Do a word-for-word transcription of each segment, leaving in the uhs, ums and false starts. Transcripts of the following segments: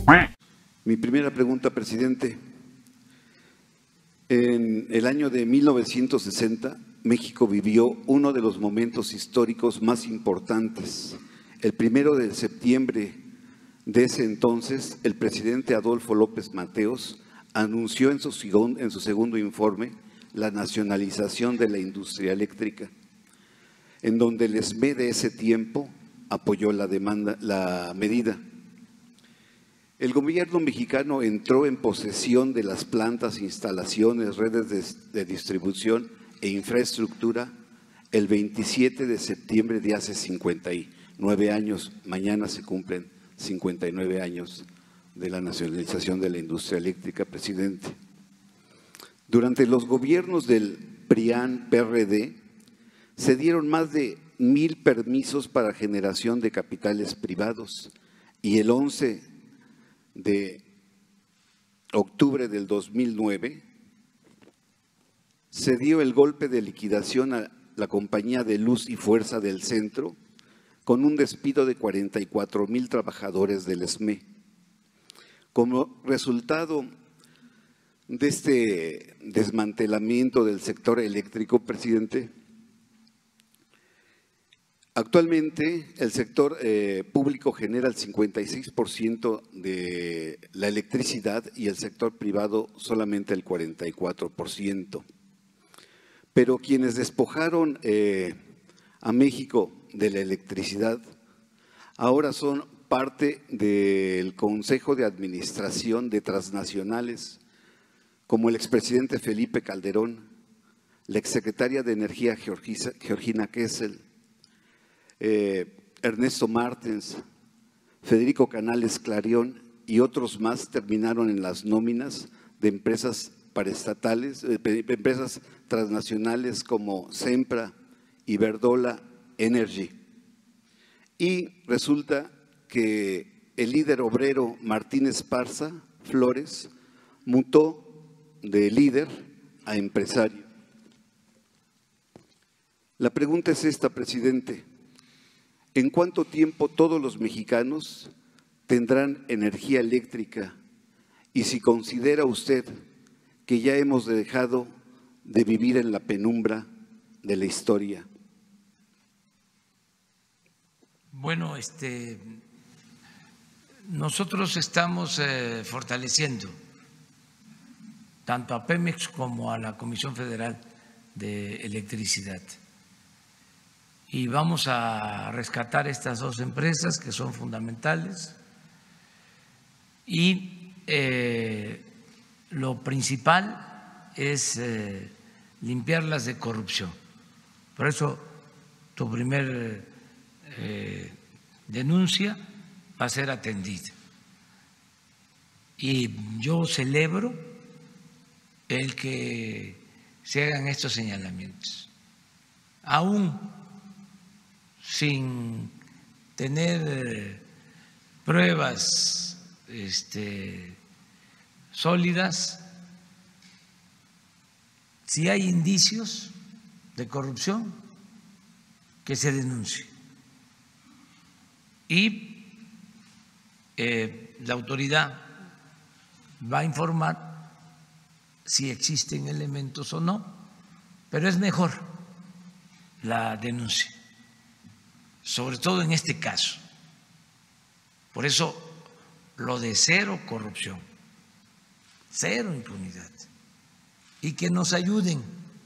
Mi primera pregunta, presidente. En el año de mil novecientos sesenta, México vivió uno de los momentos históricos más importantes. El primero de septiembre de ese entonces, el presidente Adolfo López Mateos anunció en su, en su segundo informe la nacionalización de la industria eléctrica, en donde el S M E de ese tiempo apoyó la, demanda, la medida. El gobierno mexicano entró en posesión de las plantas, instalaciones, redes de, de distribución e infraestructura el veintisiete de septiembre de hace cincuenta y nueve años. Mañana se cumplen cincuenta y nueve años de la nacionalización de la industria eléctrica, presidente. Durante los gobiernos del P R I A N-P R D se dieron más de mil permisos para generación de capitales privados y el once de octubre del dos mil nueve se dio el golpe de liquidación a la compañía de Luz y Fuerza del Centro con un despido de cuarenta y cuatro mil trabajadores del S M E. Como resultado de este desmantelamiento del sector eléctrico, presidente, actualmente el sector eh, público genera el cincuenta y seis por ciento de la electricidad y el sector privado solamente el cuarenta y cuatro por ciento. Pero quienes despojaron eh, a México de la electricidad ahora son parte del Consejo de Administración de transnacionales, como el expresidente Felipe Calderón, la exsecretaria de Energía Georgina Kessel, Eh, Ernesto Martens, Federico Canales Clarión y otros más terminaron en las nóminas de empresas paraestatales, eh, empresas transnacionales como Sempra, Iberdrola, Energy. Y resulta que el líder obrero Martín Esparza Flores mutó de líder a empresario. La pregunta es esta, presidente. ¿En cuánto tiempo todos los mexicanos tendrán energía eléctrica? Y si considera usted que ya hemos dejado de vivir en la penumbra de la historia. Bueno, este, nosotros estamos eh, fortaleciendo tanto a Pemex como a la Comisión Federal de Electricidad. Y vamos a rescatar estas dos empresas que son fundamentales y eh, lo principal es eh, limpiarlas de corrupción. Por eso tu primer eh, denuncia va a ser atendida. Y yo celebro el que se hagan estos señalamientos. Aún sin tener pruebas este, sólidas, si hay indicios de corrupción, que se denuncie. Y eh, la autoridad va a informar si existen elementos o no, pero es mejor la denuncia, sobre todo en este caso. Por eso lo de cero corrupción, cero impunidad, y que nos ayuden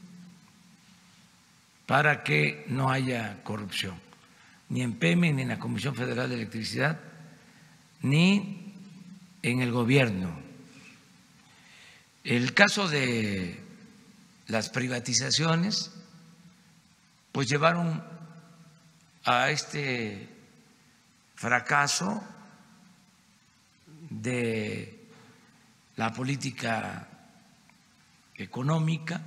para que no haya corrupción, ni en Pemex, ni en la Comisión Federal de Electricidad, ni en el gobierno. El caso de las privatizaciones, pues llevaron a este fracaso de la política económica,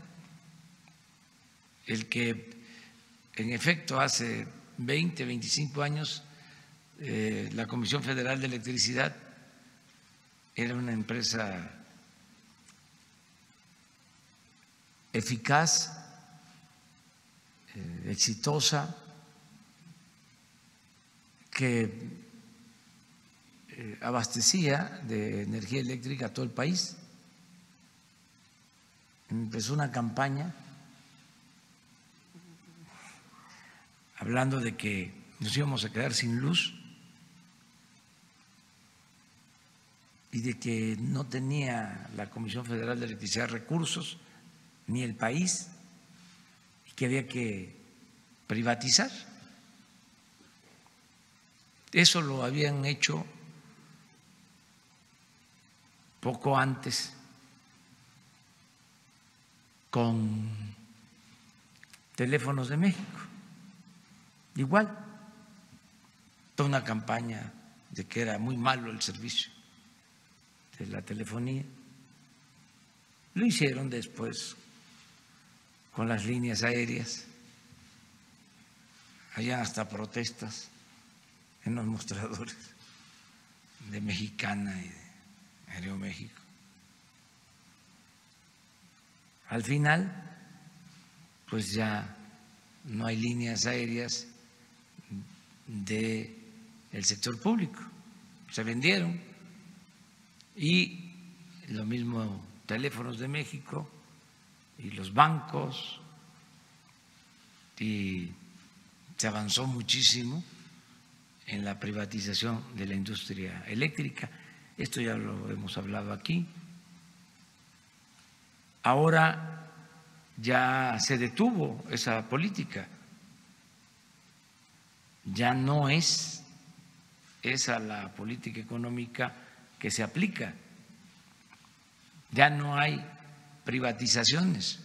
el que en efecto hace veinte, veinticinco años eh, la Comisión Federal de Electricidad era una empresa eficaz, eh, exitosa, que eh, abastecía de energía eléctrica a todo el país. Empezó una campaña hablando de que nos íbamos a quedar sin luz y de que no tenía la Comisión Federal de Electricidad recursos, ni el país, y que había que privatizar. Eso lo habían hecho poco antes con Teléfonos de México. Igual, toda una campaña de que era muy malo el servicio de la telefonía. Lo hicieron después con las líneas aéreas. Había hasta protestas en los mostradores de Mexicana y de Aeroméxico. Al final, pues ya no hay líneas aéreas del sector público, se vendieron, y lo mismo Teléfonos de México y los bancos, y se avanzó muchísimo en la privatización de la industria eléctrica. Esto ya lo hemos hablado aquí. Ahora ya se detuvo esa política, ya no es esa la política económica que se aplica, ya no hay privatizaciones.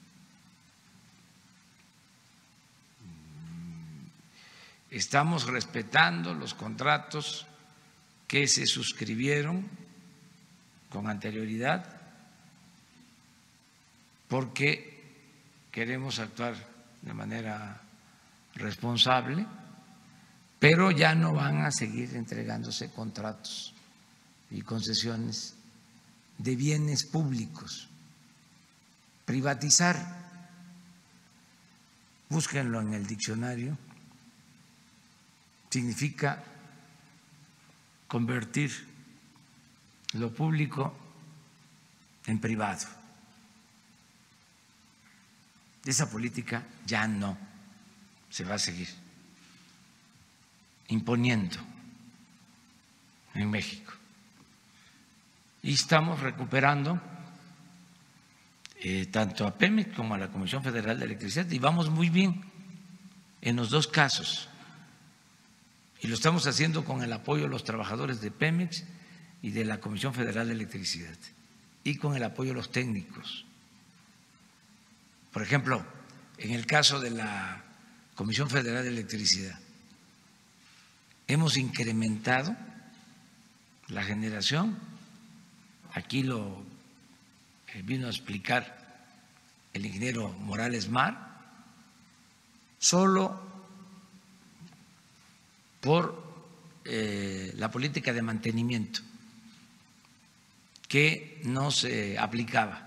Estamos respetando los contratos que se suscribieron con anterioridad porque queremos actuar de manera responsable, pero ya no van a seguir entregándose contratos y concesiones de bienes públicos. Privatizar, búsquenlo en el diccionario, significa convertir lo público en privado. Esa política ya no se va a seguir imponiendo en México. Y estamos recuperando eh, tanto a Pemex como a la Comisión Federal de Electricidad, y vamos muy bien en los dos casos. Y lo estamos haciendo con el apoyo de los trabajadores de Pemex y de la Comisión Federal de Electricidad, y con el apoyo de los técnicos. Por ejemplo, en el caso de la Comisión Federal de Electricidad, hemos incrementado la generación. Aquí lo vino a explicar el ingeniero Morales Mar, solo por eh, la política de mantenimiento que no se aplicaba.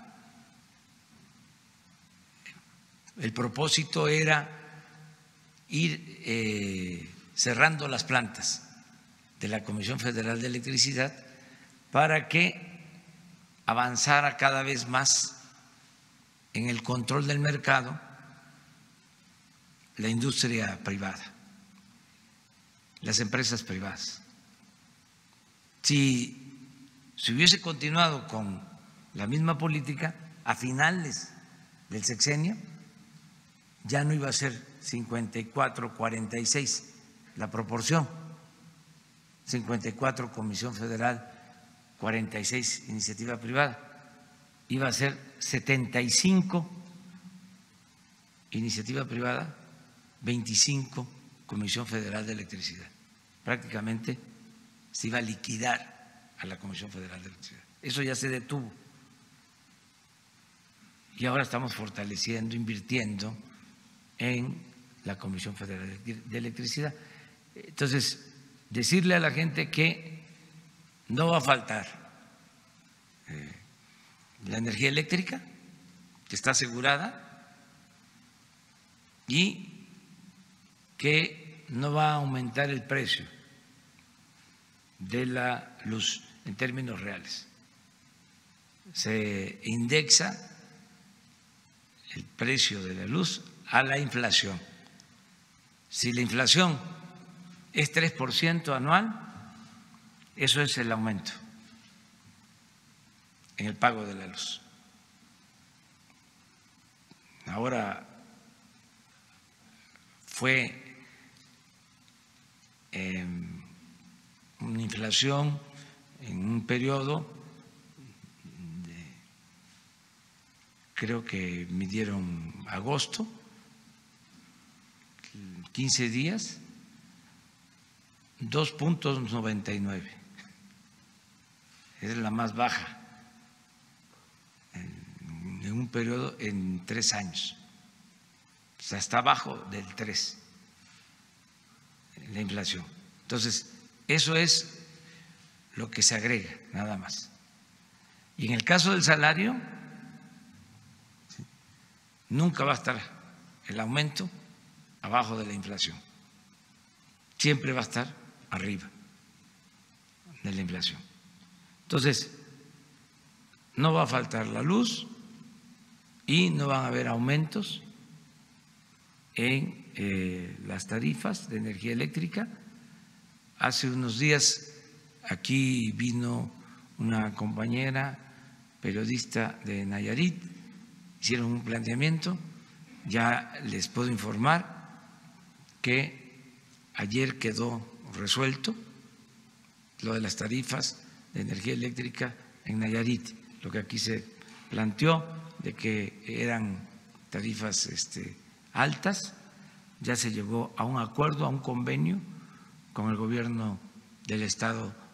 El propósito era ir eh, cerrando las plantas de la Comisión Federal de Electricidad para que avanzara cada vez más en el control del mercado la industria privada, las empresas privadas. Si se hubiese continuado con la misma política, a finales del sexenio ya no iba a ser cincuenta y cuatro cuarenta y seis la proporción, cincuenta y cuatro Comisión Federal, cuarenta y seis iniciativa privada, iba a ser setenta y cinco iniciativa privada, veinticinco Comisión Federal de Electricidad. Prácticamente se iba a liquidar a la Comisión Federal de Electricidad. Eso ya se detuvo. Y ahora estamos fortaleciendo, invirtiendo en la Comisión Federal de Electricidad. Entonces, decirle a la gente que no va a faltar eh, la energía eléctrica, que está asegurada, y que no va a aumentar el precio de la luz en términos reales. Se indexa el precio de la luz a la inflación. Si la inflación es tres por ciento anual, eso es el aumento en el pago de la luz. Ahora fue eh, una inflación en un periodo de, creo que midieron agosto, quince días, dos punto noventa y nueve. Es la más baja en, en un periodo en tres años. O sea, está abajo del tres la inflación. Entonces, eso es lo que se agrega, nada más. Y en el caso del salario, nunca va a estar el aumento abajo de la inflación. Siempre va a estar arriba de la inflación. Entonces, no va a faltar la luz y no van a haber aumentos en eh, las tarifas de energía eléctrica. Hace unos días aquí vino una compañera periodista de Nayarit, hicieron un planteamiento, ya les puedo informar que ayer quedó resuelto lo de las tarifas de energía eléctrica en Nayarit, lo que aquí se planteó de que eran tarifas este, altas, ya se llegó a un acuerdo, a un convenio con el gobierno del estado